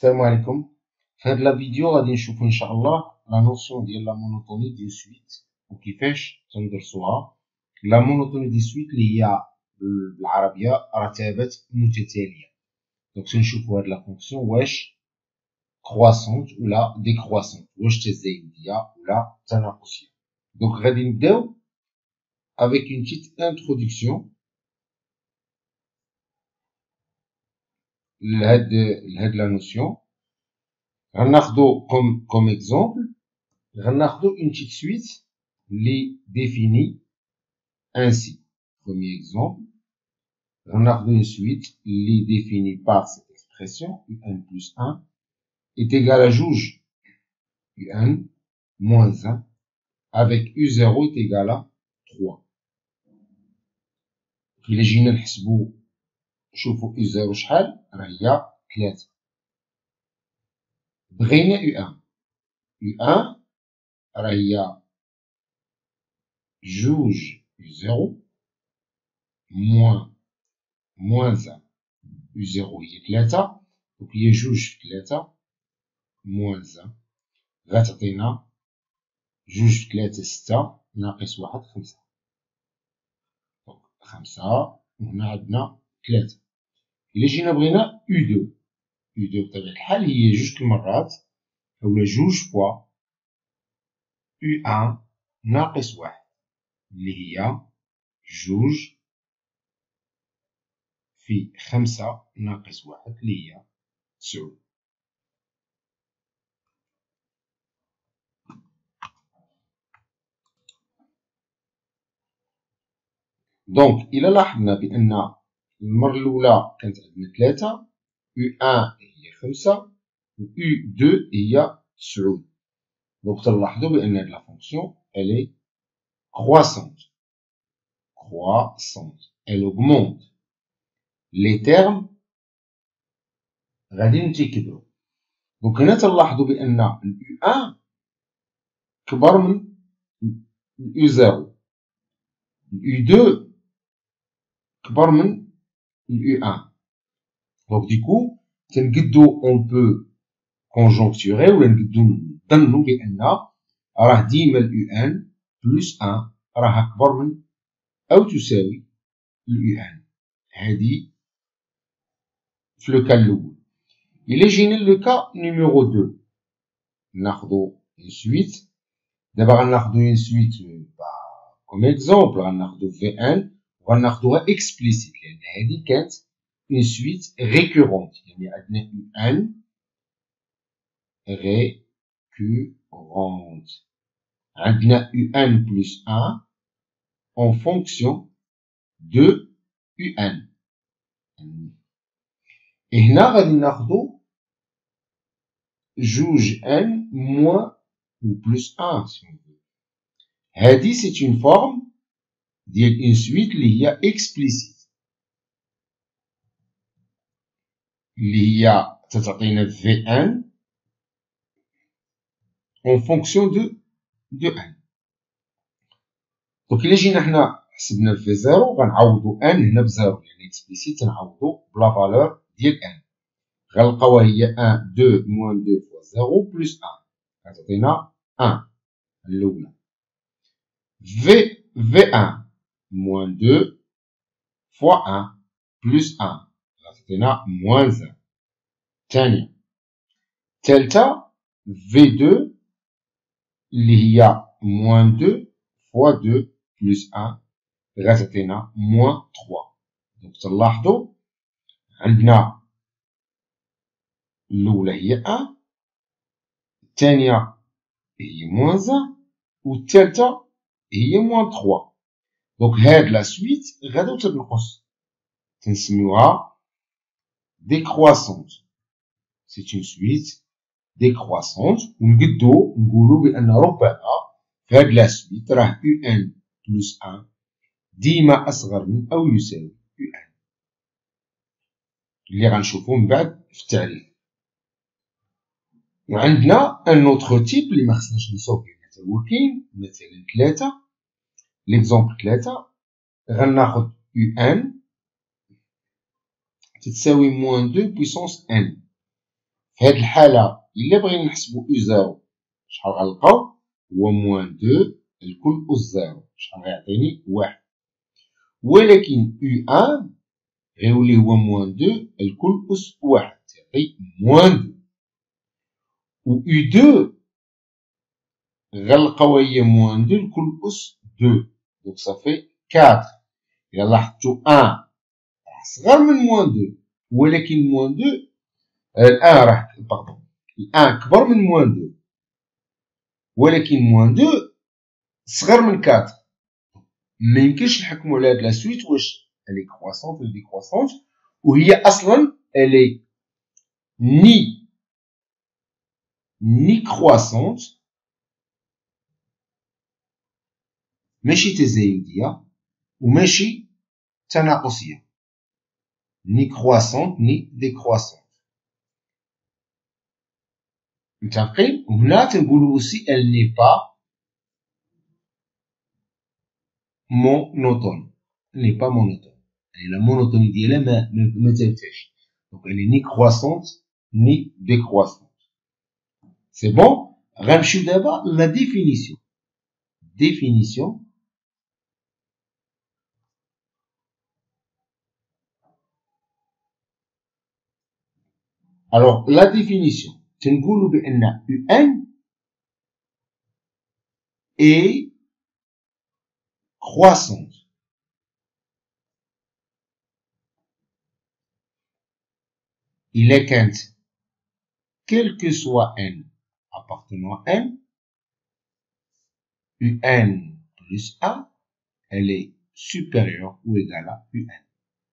السلام عليكم. في هاد لا فيديو غادي نشوفو ان شاء الله لا نوسيون ديال لا مونوتوني دي سويت وكيفاش تندرسوها. لا مونوتوني دي سويت اللي هي بالعربيه رتبات متتاليه. دونك تنشوفو هاد لا فونكسيون واش كرواسونت ولا ديكرواسونت، واش تزايديه ولا تناقصيه. دونك غادي نبداو avec une petite introduction لهاد لا نوسيون. غناخدو comme exemple غناخدو une petite suite اللي définit ainsi. Premier exemple, غناخدو une suite اللي définit par cette expression un plus 1 est égal à جوج un moins 1 avec u0 est égal à 3. إلا جينا نحسبو نشوفو u0 شحال راه هي 3. بغينا u1 راه هي جوج u0 moins 1 u0 هي 3. دونك هي جوج في 3 moins 1 غتعطينا جوج في 3 6 ناقص 1 5. دونك 5 وهنا عندنا 3. إلا جينا بغينا u2 بطبيعة الحال هي جوج المرات أولا جوج فوا u1 ناقص 1 اللي هي جوج في 5 ناقص 1 اللي هي 9. دونك إلا لاحظنا بأن المرة الأولى كانت عندنا 3 u1 هي 5 و u2 هي 9. دونك تلاحظوا بأن هاد لا فونكسيون elle est croissante. Elle augmente. les termes غادي نتيكبرو. دونك هنا تلاحظوا بأن ال u1 كبر من ال u0 ال u2 كبر من ال u1. دونك ديكو تنقدو on peut conjoncturer ولا نقدو نظنو بأن راه ديما ال u1 بلس 1 راه أكبر من أو تساوي ال u1. هادي في لو كا الأول. إلا جينا لو كا نيميرو 2 ناخدو اون سويت. دابا غناخدو اون سويت كوم اكزومبل غناخدو في1 وغناخدوها اكسبليسيت لأن هادي كانت اون سويت ريكورونت، يعني عندنا u1 récurrente. عندنا u1 plus 1 en fonction de u1. هنا غادي ناخدو جوج n moins ou plus 1 si on veut. هادي c'est une forme ديال une suite اللي هي explicite اللي هي تتعطينا v1 en fonction de n. دونك إلا جينا حنا حسبنا في 0 غنعوضو n هنا بزيرو لأن explicite تنعوضو بلا فالور ديال n. غنلقاوها هي 1 2 moins 2 fois 0 plus 1 غتعطينا 1 الأولى. v1 moins 2 fois 1 plus 1 غتعطينا moins 1 الثانية. الثالثة v2 اللي هي moins 2 fois 2 plus 1 غتعطينا moins 3. دونك تلاحظوا عندنا الأولى هي 1 الثانية هي moins 1 والثالثة هي moins 3. دونك هاد لا سويت غادي تنقص تنسميوها décroissante. c'est une suite décroissante ونقدو نقولو بأن ربما في هاد لا سويت راه un plus 1 ديما أصغر من أو يساوي un اللي غنشوفو من بعد في التعريف. وعندنا ان اوتر تيب اللي مخصناش نساو فيه حتى هو كاين مثلا 3 ليكزومبل 3 غناخد un تتساوي moins 2 puissance n. في هاد الحالة إلا بغينا نحسبو أو زيرو شحال غنلقاو هو موان دو الكل أس زيرو شحال غيعطيني واحد، ولكن أو أن غيولي هو موان دو الكل أس واحد تعطي موان دو، و أو دو غنلقاو هي موان دو الكل أس دو، دونك صافي كاتر. إلا لاحظتو أن راه صغر من موان دو، ولكن موان دو الأن راه باردون الأن كبر من موان دو، ولكن موان دو صغر من كاتر. ميمكنش نحكمو على هاد لا سويت واش الي كرواسونت ولا ديكرواسونت، وهي أصلا الي ني كرواسونت ماشي تزايدية وماشي تناقصية، ني كرواسونت ني ديكرواسونت. متفقين؟ وهنا تنقولو اوسي elle n'est pas monotone. Elle n'est pas monotone. يعني لا مونوتوني ديالها ما ثابتاش. دونك elle est ni croissante ni décroissante. C'est bon؟ غنمشيو دابا لا ديفينيسيون. définition. Alors la définition تنقولو بأن UN est croissante. إلا كانت quel que soit n appartenant à n, UN plus A, elle est supérieure ou égale à UN.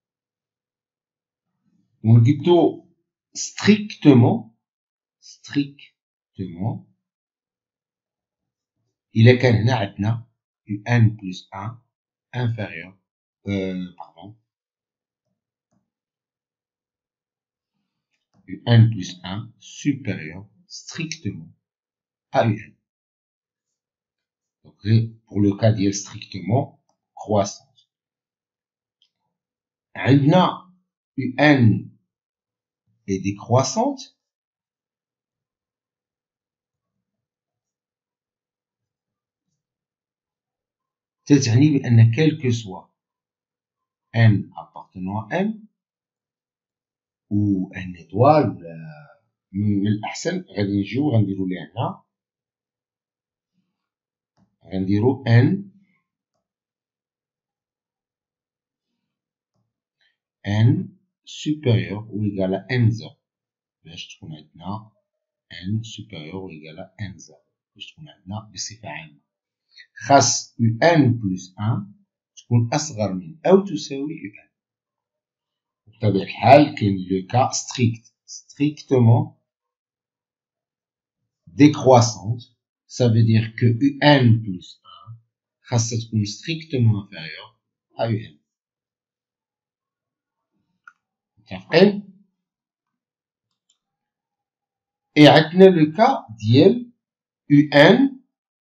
On dit strictement, إلا كان هنا عندنا UN plus 1 inférieur, UN plus 1 supérieur strictement à UN. Donc, pour le cas d'IL strictement croissance. عندنا UN est décroissante. تعني بأن quel que soit n appartenant à n ou n étoile ولا من الأحسن غادي نجيو غنديرو ليه هنا غنديرو n supérieur ou égal à n0 باش تكون عندنا n supérieur ou égal à n0 باش تكون عندنا بصفة عامة خاص un plus 1 تكون أصغر من أو تساوي un. بطبيعة الحال كاين لو كا strictement décroissante, ça veut dire que UN plus 1 خاصها تكون strictement inférieure à UN. متفقين؟ et عندنا لو كا ديال UN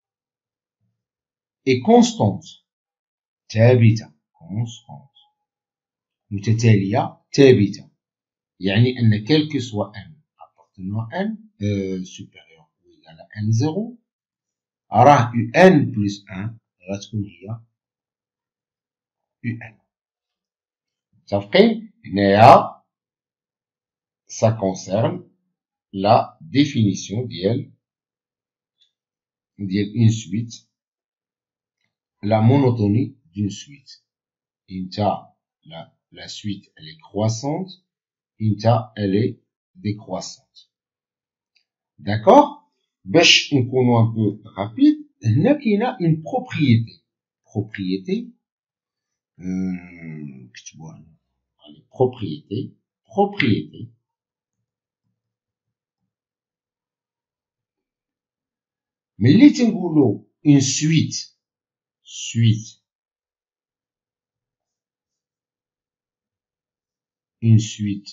est constante ثابتة constante متتالية ثابتة، يعني أن quel que soit n appartenant à n supérieur ou égal à n0 راه UN plus 1 غتكون هي UN. متفقين؟ هنايا ça concerne la définition d'IL une suite, la monotonie d'une suite. Inta, la suite, elle est croissante. Inta, elle est décroissante. D'accord? باش نكونوا un peu rapide, هنا كاينه une propriété. Propriété, كتبوها هنا. Propriété. ملي تنقولوا une suite une suite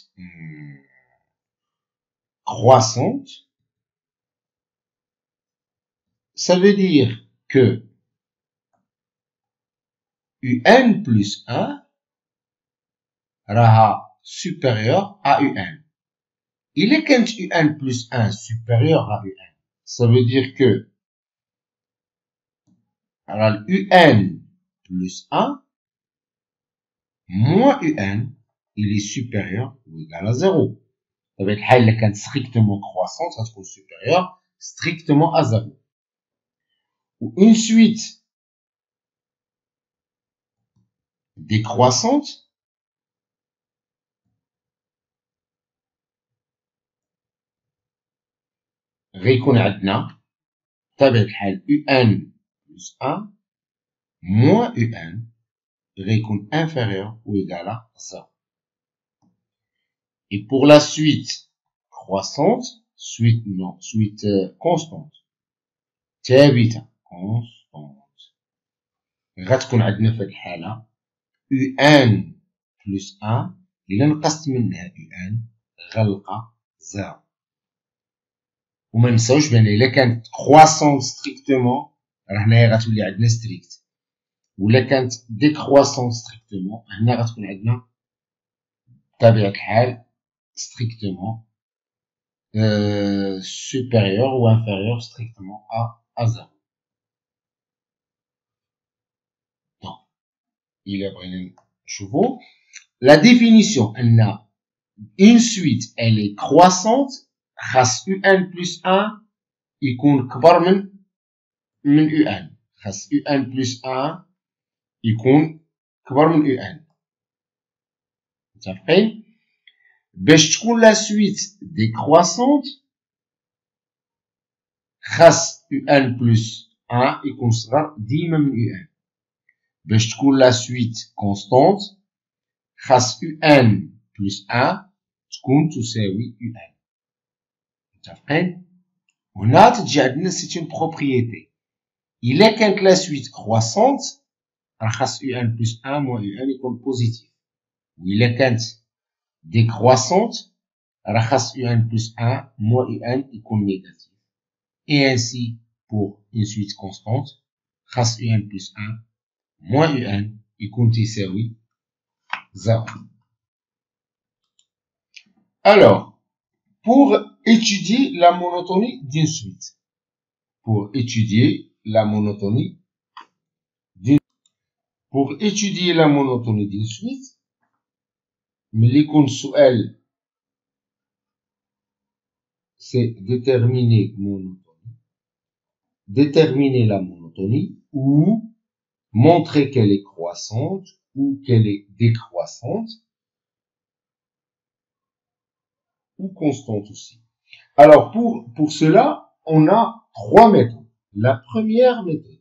croissante, ça veut dire que UN plus 1 راها supérieur à UN. Il est quand UN plus 1 supérieur à UN. Ça veut dire que, alors, UN plus 1 moins UN, il est supérieur ou égal à 0. Ça va être الحالة اللي كانت strictement croissante, ça sera supérieur strictement à 0. Ou une suite décroissante غيكون عندنا بطبيعة الحال UN plus 1 moins UN غيكون inférieur ou égal à 0. Et pour la suite croissante, suite constante, ثابتة constante, غتكون عندنا في هذه الحالة UN plus 1 إلا نقصت منها UN غنلقى 0. وما نساوش بان الا كانت croissante strictement راه هنايا غتولي عندنا strict، ولا كانت décroissante strictement هنا غتكون عندنا بطبيعة الحال strictement supérieur ou inférieur strictement à 0. Donc, il بغينا نشوفو la définition ان une suite elle est croissante خاص UN plus 1 يكون كبر من UN، خاص UN plus 1 يكون كبر من UN. متفقين؟ باش تكون لا سويت ديكرواسونت خاص UN plus 1 يكون صغر ديما من UN. باش تكون لا سويت كونستونت خاص UN plus 1 تكون تساوي UN. متفقين؟ هنا تجي عندنا سيت اون بروبريتي، إلا كانت لا سويت كرواسونت راه خاص UN plus 1 moins UN يكون بوزيتيف، وإلا كانت décroissante راه خاص UN plus 1 moins UN يكون négatif. Et ainsi pour une suite constante خاص UN plus 1 moins UN يكون تساوي 0. Alors, pour étudier la monotonie d'une suite, pour étudier la monotonie d'une suite, ملي يكون السؤال c'est déterminer la monotonie ou montrer qu'elle est croissante ou qu'elle est décroissante ou constante aussi. Alors pour cela, on a 3 méthodes. La première méthode,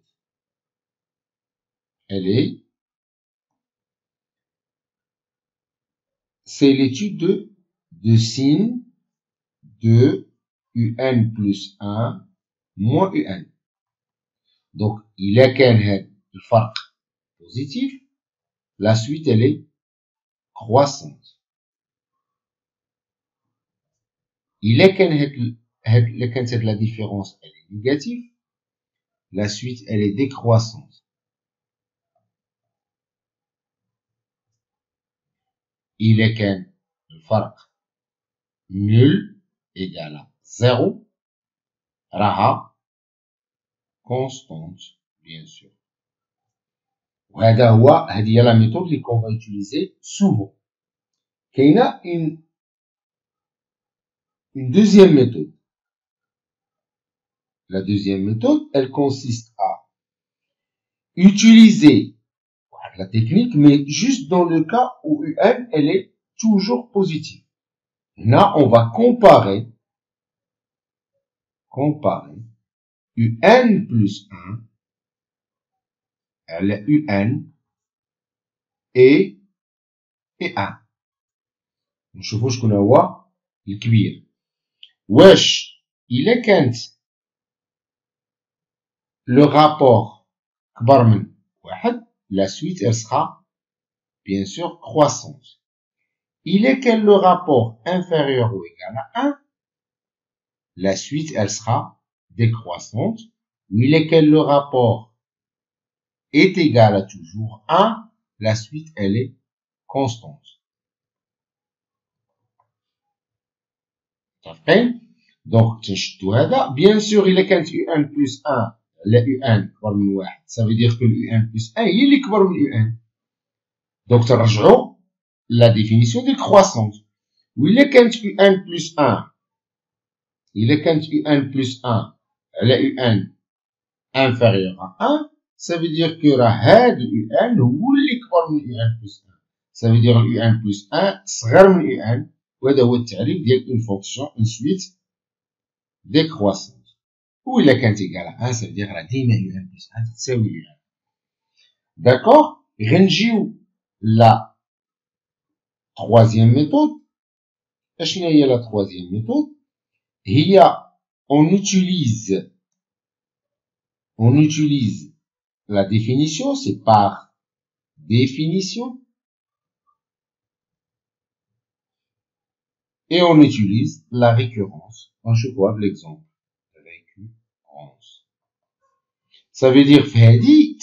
c'est l'étude de signe de UN plus 1 moins UN. Donc, il a qu'un le farq positif, la suite elle est croissante. Il a qu'un la différence elle est négative, la suite elle est décroissante. Il est qu'un le farq nul égal à 0, raha constante bien sûr. هذه هي la méthode qu'on va utiliser souvent. Il y a une deuxième méthode. La deuxième méthode, elle consiste à utiliser la technique, mais juste dans le cas où UN, elle est toujours positive. Là, on va comparer UN plus 1 elle UN et 1. نشوفوا شكون هو الكبير. واش إلا كانت le rapport كبر من 1, la suite elle sera bien sûr croissante. Il est quel le rapport inférieur ou égal à 1, la suite elle sera décroissante. Ou il est quel le rapport est égal à toujours 1, la suite elle est constante. متفقين؟ دونك تنشدو هذا بيان سور الا كانت U1 بلس 1 على U1 كبر من 1 ça veut dire que U1 بلس 1 هي اللي كبر من U1 دونك ترجعو لا ديفينيسيون ديال كرواسونس وإلا كانت U1 بلس 1 إلا كانت U1 بلس 1 على U1 inférieur à 1 ça veut dire que راه هاد U1 هو اللي كبر من U1 بلس 1 ça veut dire U1 بلس 1 صغر من U1 وهذا هو التعريف ديال اون فونكسيون اون سويت décroissante. Ou il est quand égal à 1, ça veut dire la dima U1 plus 1, c'est U1. D'accord? Renjiou la troisième méthode. Qu'est-ce qu'il y a la troisième méthode? Il y a, on utilise la définition, c'est par définition. Et on utilise la récurrence. Je vois l'exemple. Récurrence. Ça veut dire, Fadi,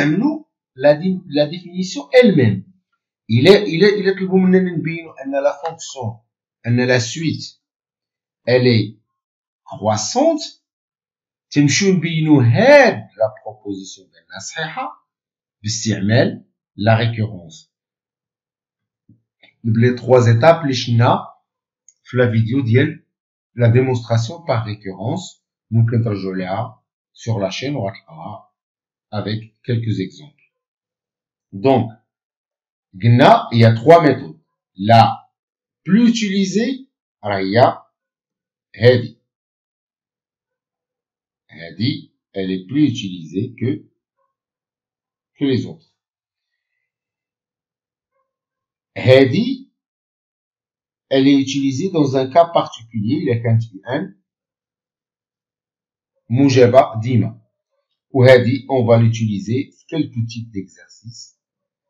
la définition elle-même. Il est que vous me la fonction, la suite, elle est croissante. تمشيو نبينو هاد la proposition بأنها صحيحة باستعمال la récurrence. Les trois étapes اللي شفنا في la vidéo ديال la démonstration par récurrence. ممكن ترجعوا ليها sur la chaîne وغتلقاوها avec quelques exemples. Donc, il y a trois méthodes. La plus utilisée, elle est plus utilisée que les autres. Hadi, elle est utilisée dans un cas particulier, il y a quand un Mujaba Dima. Ou Hadi, on va l'utiliser quelques types d'exercices.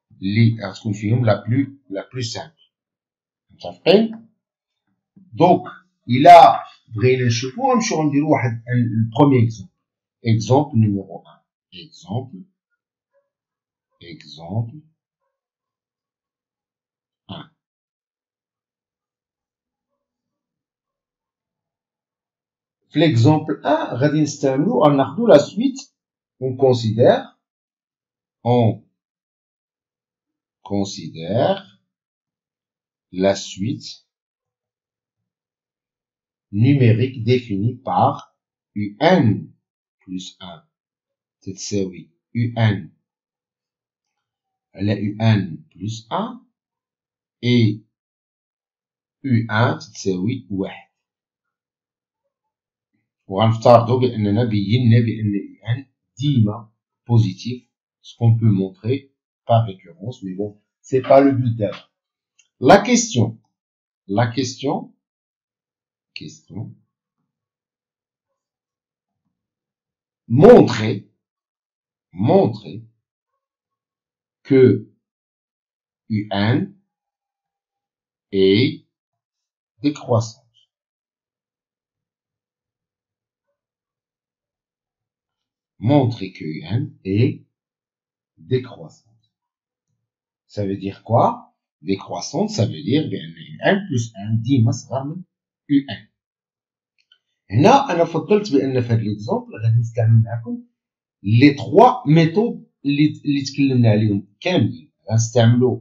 La plus simple. Donc, il a بغينا نشوفو نمشيو نديرو واحد البروميير اكزومبل. اكزومبل نيميرو 1. اكزومبل 1. في l'exemple 1 غادي نستعملو غناخدو la suite. On considère la suite numérique définie par UN plus 1 تتساوي UN على UN plus 1 et U1 تتساوي 1. وغنفترضو بأننا بينا بأن UN ديما positif, ce qu'on peut montrer par récurrence, mais bon, c'est pas le but d'être. La question, montrer que UN est décroissante. Montrer que UN est décroissante. Ça veut dire quoi? Décroissante, ça veut dire UN plus 1 ديما صغر من UN. هنا أنا فضلت بأن في هذا l'exemple غادي نستعمل معكم les trois méthodes اللي تكلمنا عليهم كاملين. غنستعملوا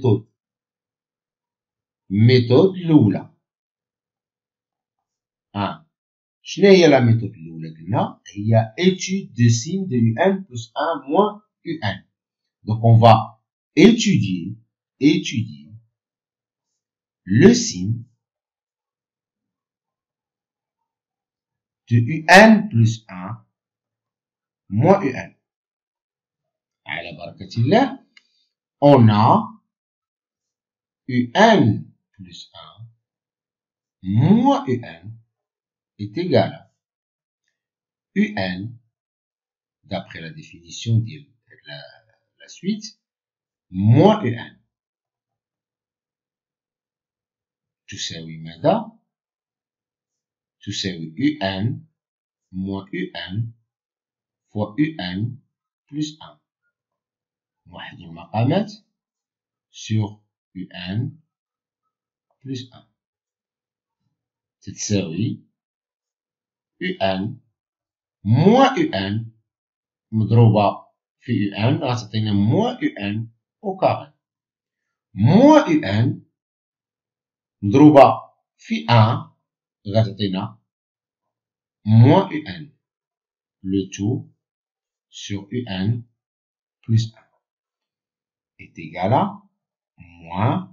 méthode الأولى. شنو هي لا méthode الأولى؟ قلنا هي étude de signe de UN plus 1 moins UN. Donc on va étudier le signe de UN plus 1 moins UN. على بركة الله, on a UN plus 1 moins UN est égal à UN, d'après la définition de la suite, moins UN. تساوي ماذا؟ تساوي UN moins UN fois UN plus 1. واحد المقامات sur UN plus 1. تتساوي UN moins UN مضروبة في UN غتعطينا moins UN au carré moins UN مضروبة في 1 غتعطينا moins UN le tout sur UN plus 1 est égal à moins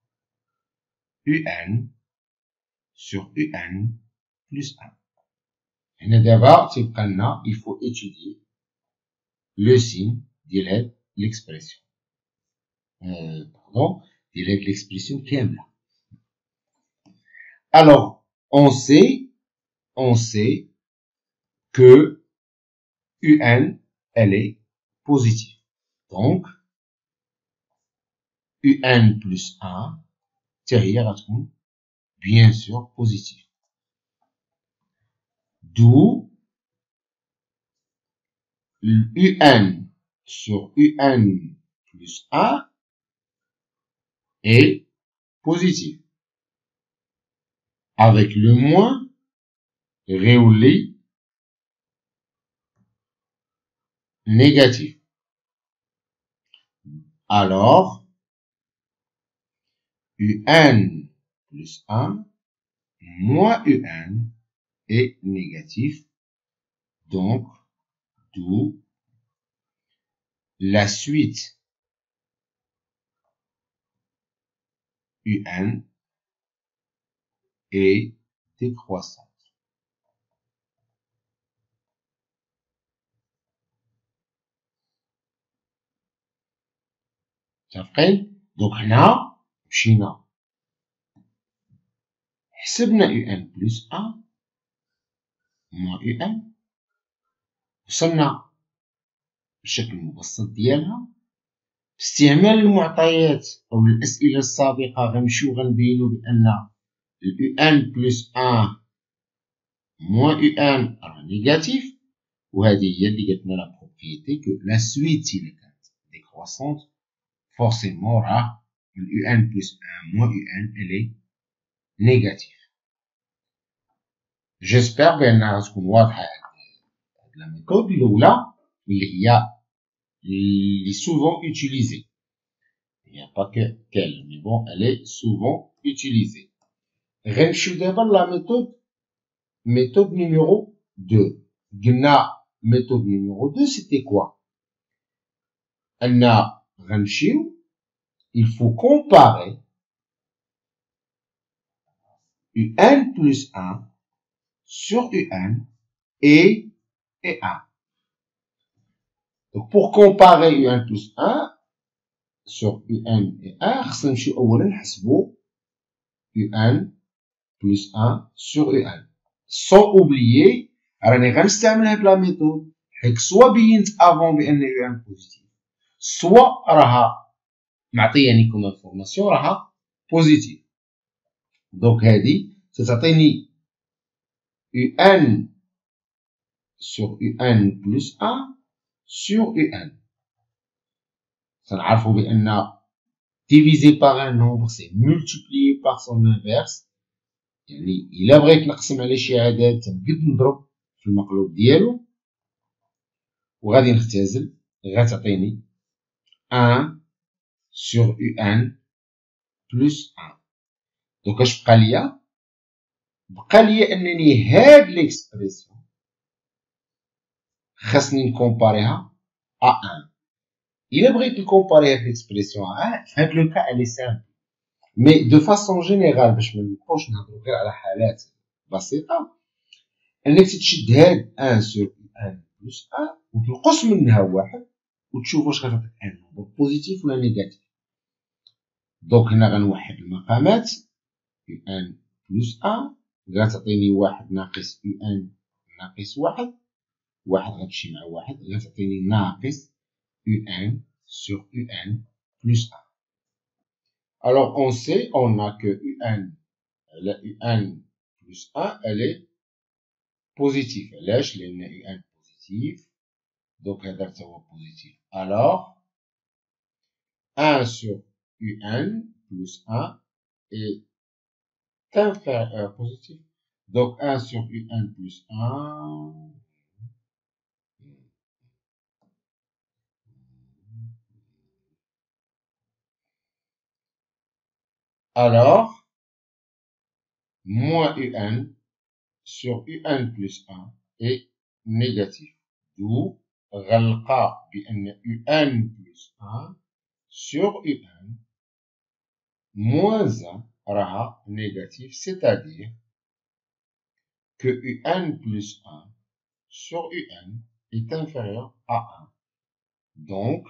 UN sur UN plus 1. هنا دابا تيبقى لنا il faut étudier le signe ديال l'expression. Pardon, ديال l'expression كاملة. Alors, on sait que UN, elle est positive. Donc, UN plus 1, derrière غتكون bien sûr positive. D'où UN sur UN plus 1 est positif. Avec le moins réolé négatif. Alors, UN plus 1 moins UN est négatif. Donc, d'où la suite UN est décroissante. متفقين؟ دونك هنا مشينا حسبنا UN بلس 1 moins UN وصلنا بالشكل المبسط ديالها باستعمال المعطيات أو الأسئلة السابقة غنمشيو غنبينو بأن ال UN بلس 1 moins UN راه نيجاتيف وهذه هي اللي قالت لنا لا بروبريتي كو لا سويت إلا كانت ديكروسونت فورسيمون راه ال UN بلس 1 moins UN elle est négative. جيسبر بأنها غتكون واضحة هاد لا ميثود الأولى اللي هي اللي souvent utilisée. Il n'y a pas qu'elle, mais bon, elle est souvent utilisée. غنمشيو دابا لا méthode numéro 2. قلنا méthode numéro 2 c'était quoi؟ أن غنمشيو il faut comparer UN plus 1 sur UN et 1. Donc pour comparer UN plus 1 sur UN et 1 خصنا نمشيو أولا نحسبو UN plus 1 sur UN sans oublier راني غنستعمل هاد لا ميثود حيت سوا بينت افون بان UN بوزيتيف سوا راها معطياني كوم انفورماسيون راها بوزيتيف. دونك هادي تتعطيني UN sur UN plus 1 sur UN. تنعرفو بان divisé par un nombre c'est multiplié par son inverse. يعني إلا بغيت نقسم على شي عدد تنقد نضرب في المقلوب ديالو وغادي نختزل غتعطيني 1 sur UN plus 1. دونك اش بقى ليا؟ بقى ليا انني هاد ليكسبريسيون خاصني نكومباريها ا 1. إلا بغيت نكومباري هاد ليكسبريسيون ا 1 في هاد لو كا الي سامبل مي دو فاسون جينيرال باش منبقاوش نهضرو غير على حالات بسيطة انك تشد هاد 1 سور ان بلس 1 وتنقص منها واحد وتشوف واش غتعطيك ان نومبر بوزيتيف ولا نيجاتيف. دونك هنا غنوحد المقامات ان بلس 1 غتعطيني واحد ناقص ان ناقص واحد واحد غتمشي مع واحد غتعطيني ناقص UN sur UN plus 1. Alors on sait, on a que la UN plus 1, elle est positive. علاش؟ لأن UN positive. Donc هذا هو positif. Alors 1 sur UN plus 1 est inférieur positif. Donc 1 sur UN plus 1. Alors, moins UN sur UN plus 1 est négatif. D'où غنلقى بأن UN plus 1 sur UN moins 1 راها négatif, c'est-à-dire que UN plus 1 sur UN est inférieur à 1. Donc,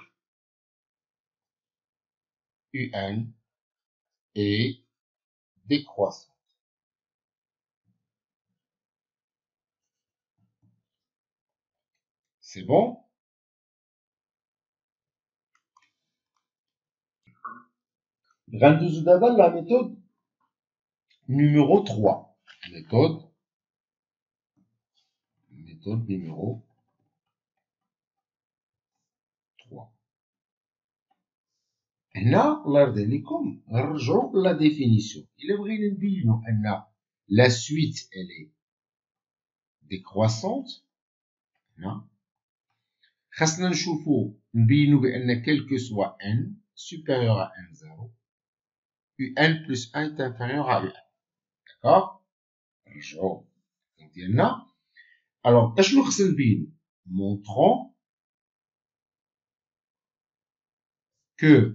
UN est décroissant. C'est bon? غندوزو دابا la méthode numéro 3. Méthode numéro 3. هنا الله يرضي عليكم غنرجعو لا ديفينيسيون. إلا بغينا نبينو أن la suite elle est décroissante هنا خاصنا نشوفو نبينو بأن quel que soit n supérieur à n0 un plus 1 est inférieur à un. D'accord? نرجعو ديالنا. Alors اشنو خصنا نبينو؟ montrons que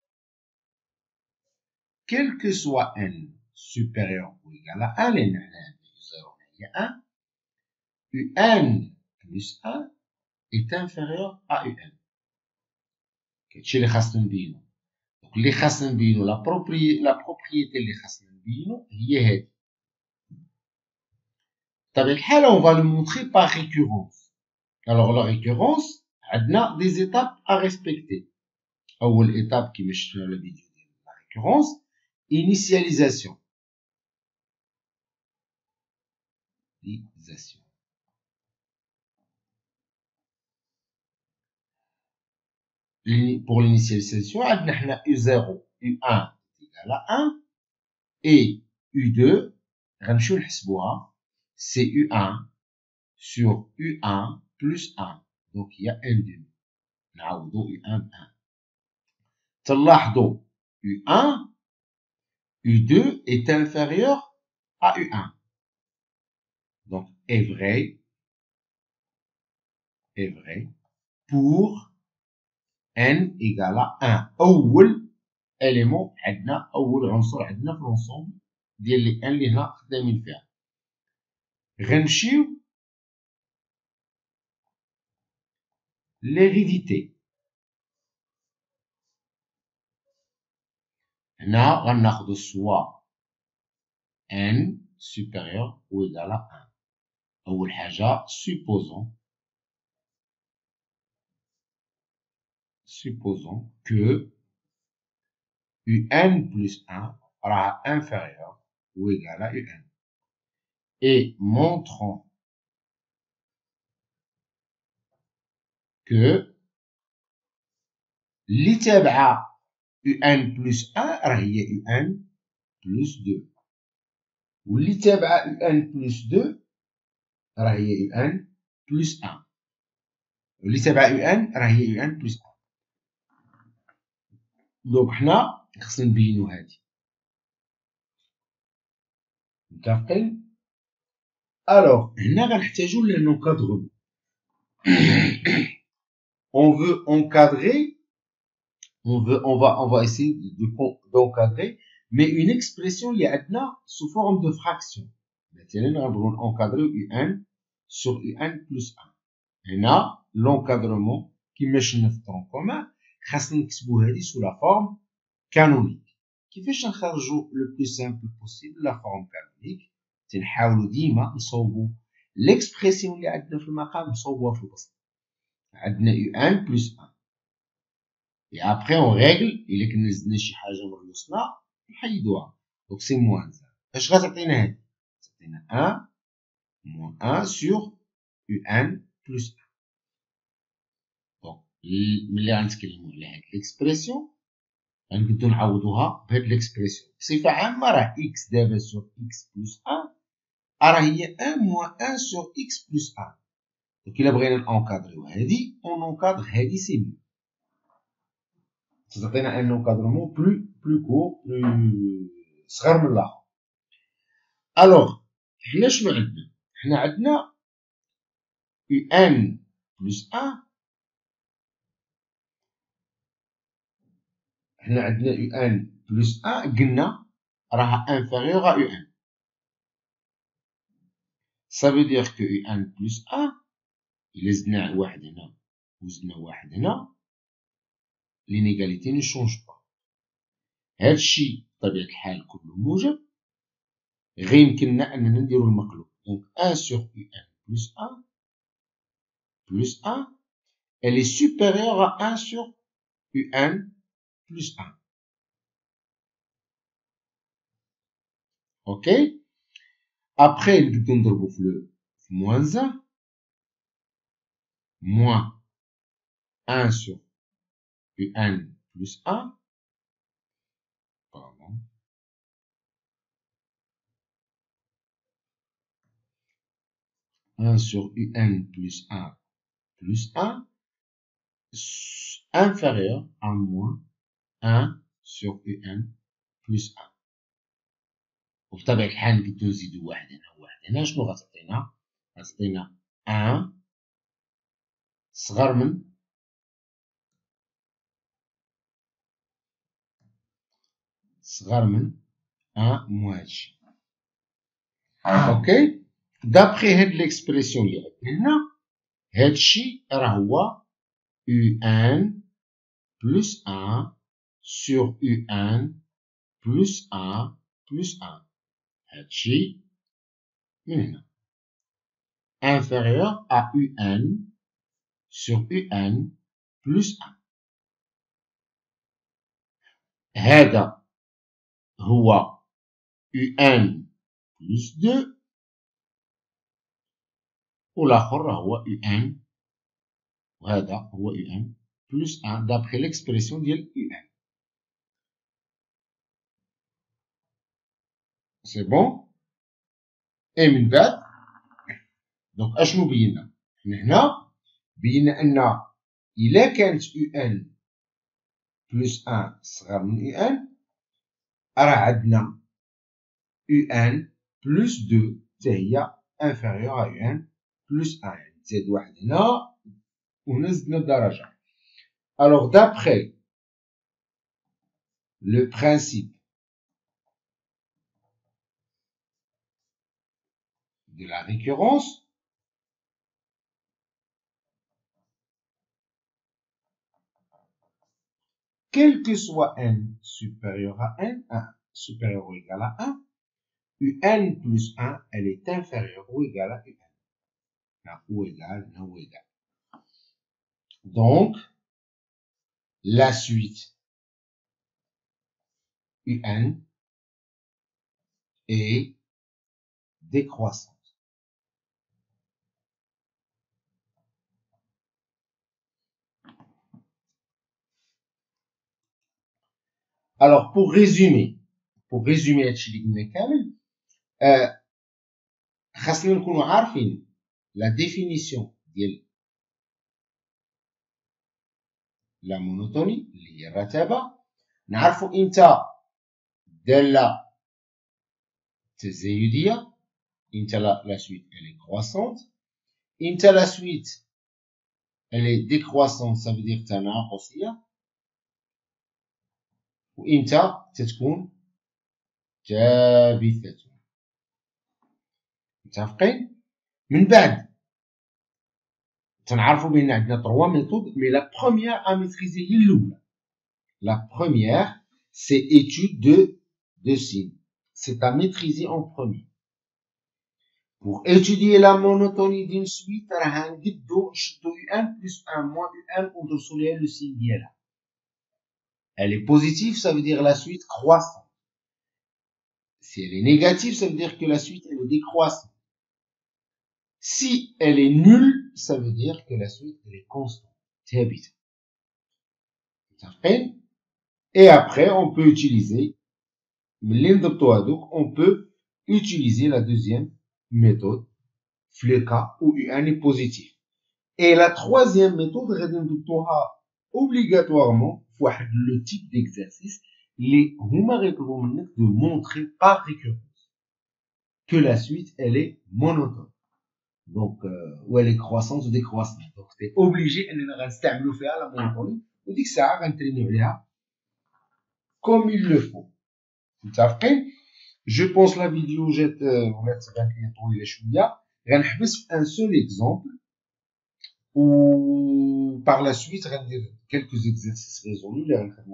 quel que soit n supérieur ou égal à 1 لأن حنا عندنا 0 هي 1 un plus 1 est inférieur à un. كتشي اللي خاصنا نبينو. دونك اللي خاصنا نبينو لا بروبريتي اللي خاصنا نبينو هي هادي. بطبيعة الحال on va le montrer par récurrence. Alors la récurrence عندنا des étapes à respecter. أول étape كيما شفنا في الفيديو ديال la récurrence initialisation. Pour l'initialisation, عندنا حنا U0, U1 égale à 1 et U2 غنمشيو نحسبوها c'est U1 sur U1 plus 1. Donc il y a un demi. نعوضو U1 ب 1. تلاحظوا U1, U2 est inférieur à U1. Donc est vrai pour n égale à 1. أول élément عندنا أول عنصر عندنا في l'ensemble ديال لي ان اللي هنا خدامين فيها. غنمشيو l'hérédité. هنا غناخدو soit n supérieur ou égal à 1. أول حاجة supposons que un plus 1 sera inférieur ou égal à un. Et montrons que اللي تابعة un plus 1 راه هي un plus 2 واللي تابعة un plus 2 راه هي un plus 1 واللي تابعة un راه هي un plus 1. دونك حنا خصنا نبينو هادي. متفقين؟ الوغ هنا غنحتاجو لنكادغو. on veut encadrer, on va essayer d'encadrer, mais une expression اللي عندنا sous forme de fraction. مثلا غنبغيو نكادريو un sur un plus 1. هنا l'encadrement كيما شفنا في الطون كومان خاصنا نكتبو هادي sous la forme canonique. كيفاش نخرجو le plus simple possible la forme canonique؟ تنحاولو ديما نصوبو l'expression اللي عندنا في المقام نصوبوها في البسط. عندنا un plus 1 et après on règle. إلا كنا زدنا شي حاجة من الوسطنا نحيدوها. donc c'est moins 1. اش غتعطينا هادي؟ تعطينا 1 moins 1 sur un plus 1. donc ملي غنتكلمو على هاد l'expression غنبداو نعوضوها بهاد l'expression. بصفة عامة راه x دابا sur x plus 1 راه هي 1 moins 1 sur x plus 1. Donc إلا بغينا نونكادريو هادي اون اونكادر هادي سي ميو. تعطينا ان اونكادرمون بلو كور صغر من الاخر. الوغ حنا شنو عندنا؟ حنا عندنا u n plus 1. حنا عندنا u n plus 1 قلنا راها inférieur à u n. Ça veut dire que u n plus 1 إلا زدنا واحد هنا وزدنا واحد هنا l'inégalité ne change pas. هادشي بطبيعة الحال كله موجب، غير يمكننا أننا نديرو المقلوب. donc 1 sur u n plus 1 plus 1 elle est supérieure à 1 sur u n plus 1. ok. après نبدو نضربو في moins 1 moins 1 sur u n plus 1 pardon 1 sur u n plus 1 plus 1 inférieur à moins 1 sur u n plus 1. وبطبيعة الحال نبدو نزيدو واحد هنا وواحد هنا. شنو غتعطينا؟ غتعطينا 1 صغر من صغر من 1 موان هادشي. اوكي. دابخي هاد ليكسبرسيون اللي عندنا هنا هادشي راه هو u1 plus 1 sur u1 plus 1 plus 1. هادشي من هنا inférieur à un sur un plus 1. هذا هو un plus 2 والآخر هو un وهذا هو un plus 1 d'après l'expression ديال un. سي بون. اي من بعد دونك اشنو بينا؟ حنا هنا بينا ان الا كانت un plus 1 صغر من un راه عندنا un plus 2 حتى هي inférieur à un plus 1. يعني تزاد واحد هنا وهنا زدنا درجة. Alors d'après le principe de la récurrence, quel que soit n supérieur à n, 1 supérieur ou égal à 1, un plus 1, elle est inférieure ou égale à un. Là, ou égale, là, ou égale. Donc, la suite un est décroissante. Alors, pour résumer هادشي اللي قلنا كامل، خاصنا نكونوا عارفين la définition ديال la monotonie اللي هي الرتابة، نعرفوا امتى دالة تزايدية، امتى la suite elle est croissante، امتى la suite elle est décroissante ça veut dire تناقصية، وامتى تتكون ثابتة. متفقين؟ من بعد تنعرفوا بان عندنا 3 méthodes mais la première à maîtriser هي الاولى. La première c'est étude de signes. C'est à maîtriser en premier. Pour étudier la monotonie d'une suite راه نقدو نشدو un plus 1 moins un وندرسو ليها le signe ديالها. Elle est positive, ça veut dire la suite croissante. Si elle est négative, ça veut dire que la suite elle est décroissante. Si elle est nulle, ça veut dire que la suite elle est constante. ثابتة. Et après on peut utiliser on peut utiliser la deuxième méthode, le cas où un est positif. Et la troisième méthode, obligatoirement, le type d'exercice, les de montrer par récurrence que la suite, elle est monotone. Donc, ou elle est croissante ou décroissante. Donc, tu es obligé de faire la monotonie. On dit que ça va comme il le faut. Je pense la vidéo, j'ai un seul exemple ou par la suite, quelques exercices résolus,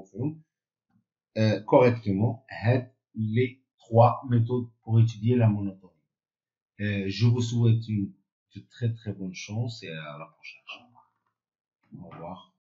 correctement, les trois méthodes pour étudier la monotonie. Je vous souhaite une très très bonne chance et à la prochaine. Au revoir.